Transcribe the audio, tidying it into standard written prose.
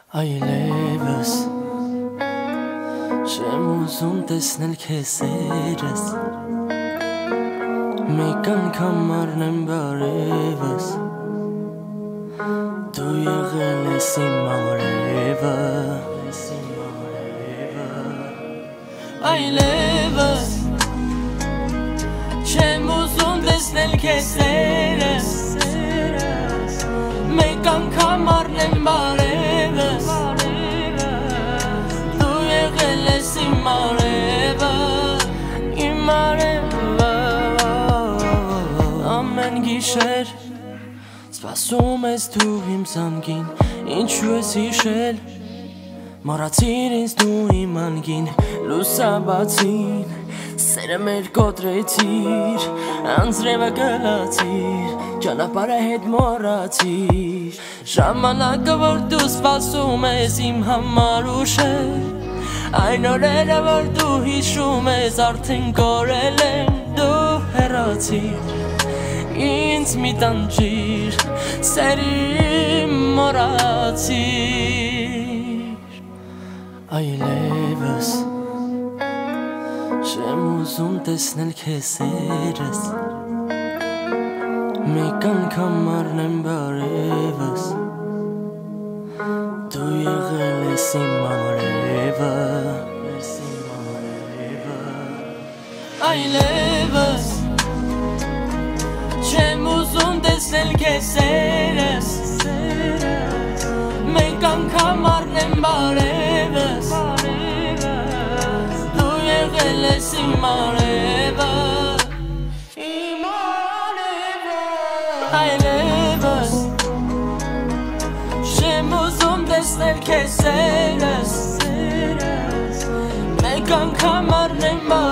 Aylevs Չեմ ուզում տեսնել քեզ երես Մեկ անգամ առնեմ բարևս Դու եղել ես իմ արևը Aylevs Չեմ ուզում տեսնել քեզ երես Մեկ անգամ առնեմ բարևս Դու եղել ես իմ արևը Իմ արևը Ամեն գիշեր Սպասում ես դու իմ զանգին Ինչու ես հիշել Մոռացիր ինձ դու իմ անգին Լուսաբացին Սերը մեր կոտրեցիր Անձրևը գլացիր Ճանապարհը հետ մոռացիր Ժամանակը որ դու սպասում ես իմ համար ուշել Այն օրերը որ դու հիշում ես արդեն կորել են Դու հեռացիր Ինձ մի տանջիր Սերի մոռացիր Aylevs Չեմ ուզում տեսնել քեզ երես Մեկ անգամ առնեմ բարևս Դու եղել ես իմ արևը Aylevs Չեմ ուզում տեսնել քեզ երես Մեկ անգամ առնեմ բարևս Դու եղել ես իմ արևը Aylevs Չեմ ուզում տեսնել քեզ երես Մեկ անգամ առնեմ